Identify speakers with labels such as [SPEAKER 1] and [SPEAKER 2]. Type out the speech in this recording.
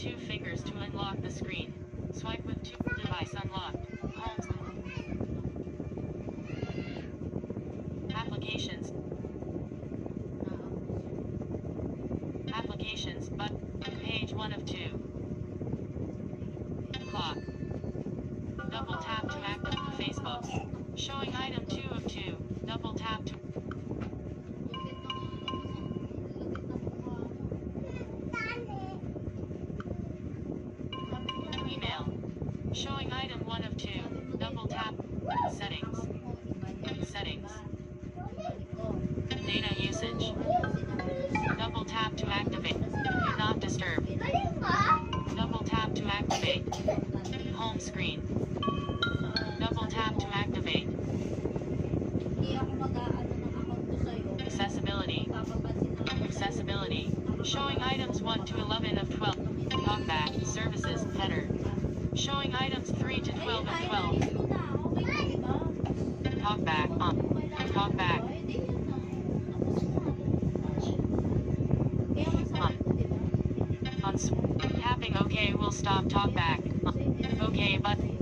[SPEAKER 1] two fingers to unlock the screen. Swipe with two. Device unlocked. Home. Applications. Applications, but page 1 of 2. Clock. Double tap to activate Facebook. Showing item 2 of 2. Double tap to email. Showing item 1 of 2. Double tap. Settings. Settings. Data usage. Double tap to activate. Do not disturb. Double tap to activate. Home screen. Double tap to activate. Accessibility. Accessibility. Showing items 1 to 11 of 12. TalkBack. Services. Header. Showing items 3 to 12 of 12. TalkBack on. TalkBack. On. Tapping OK will stop TalkBack. OK button.